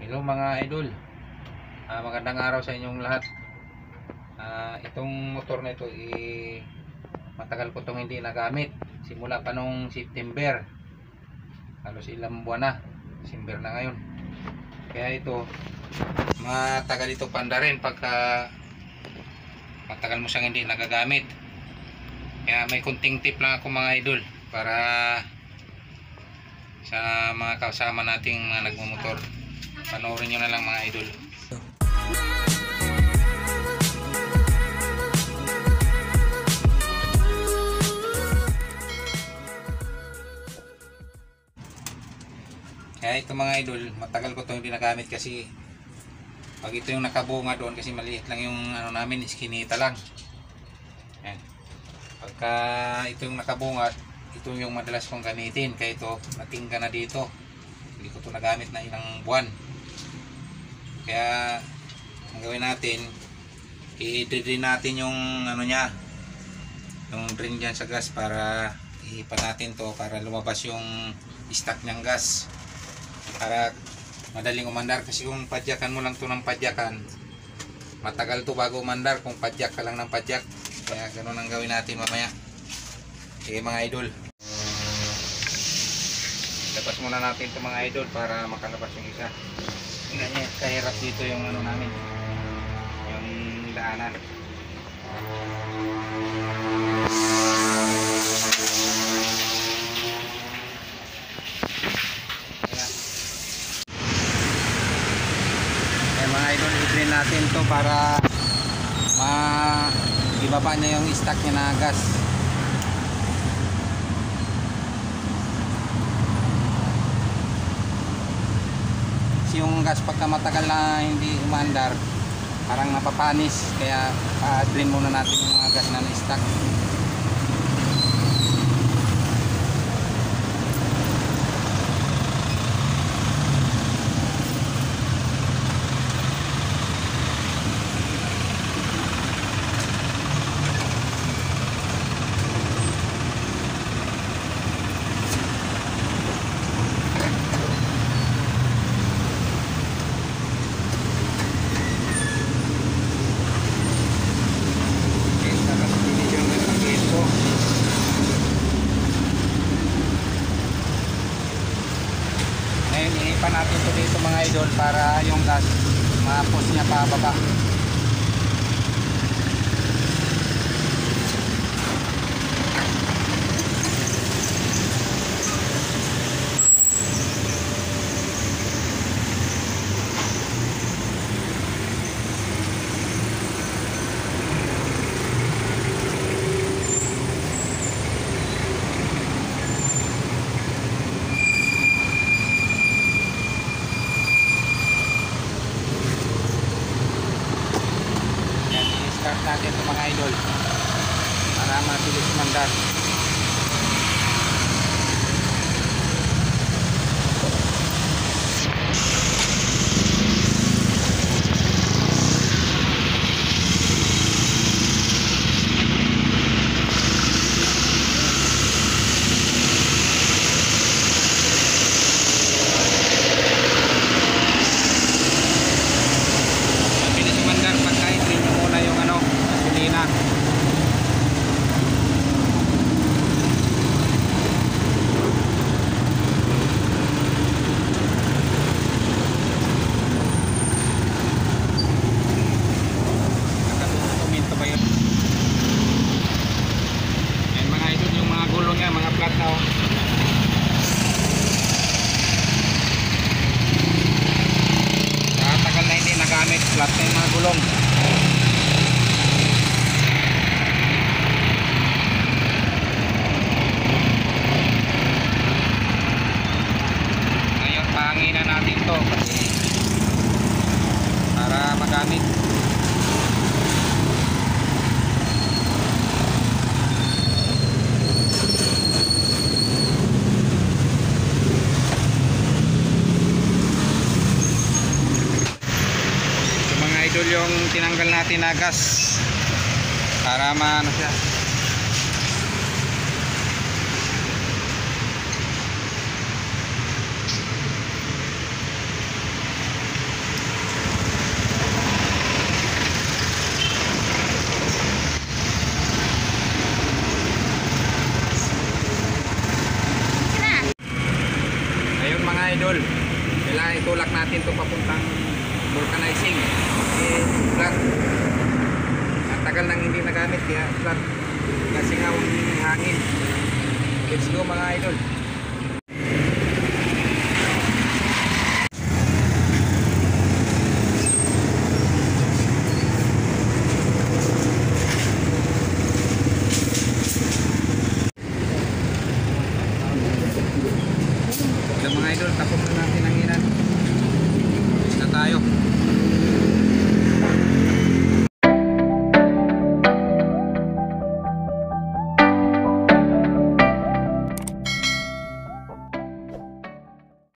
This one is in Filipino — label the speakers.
Speaker 1: Hello mga idol, magandang araw sa inyong lahat. Itong motor na ito matagal ko itong hindi nagamit. Simula pa nung September, halos ilang buwan na. December na ngayon. Kaya ito matagal ito panda rin pagka matagal mo siyang hindi nagagamit. Kaya may kunting tip lang ako mga idol para sa mga kasama nating mga nagmumotor. Panoorin nyo na lang mga idol. Kaya ito mga idol, matagal ko itong ginagamit kasi pag ito yung nakabunga doon, kasi maliit lang yung ano namin, iskinita lang. Yan. Pagka ito yung nakabunga, ito yung madalas kong gamitin. Kaya ito, natingga na dito. Hindi ko ito nagamit na ilang buwan. Kaya ang gawin natin, i-drain natin yung ano niya, yung drain dyan sa gas, para ihipan natin to para lumabas yung stock niyang gas, para madaling umandar. Kasi kung padyakan mo lang to ng padyakan, matagal to bago umandar kung padyak ka lang ng padyak. Kaya ganun ang gawin natin mamaya. Okay mga idol, labas muna natin to mga idol para makalabas yung isa. Ganyan, kahirap dito yung ano namin, yung daanan. Kaya mga idol, i-drain natin to para ibaba niya yung stock niya na gas. Yung gas pagka matagal na hindi umandar, parang napapanis. Kaya drain muna natin yung mga gas na na-stock. Inihipan natin ito dito mga idol para yung gas ma-push niya pababa. Start natin ito mga idol para mabilis mandar. Mabilis mandar pagka i-drain nyo muna yung ano, gasolina. Nakatuminto ba yun? Ayan mga idol, yung mga gulong nga, mga flat na tagal na hindi nagamit, flat na yung mga gulong. Ngayon pahanginan natin to para magamit. Idol yung tinanggal natin na gas para maano siya. Kailangan itulak natin to papuntang vulcanizing. Flat. At tagal nang hindi nagamit kaya flat. Kasi nga ang hangin. Let's go mga idol. Mga idol, tapos na natin ang inan. Tapos na tayo.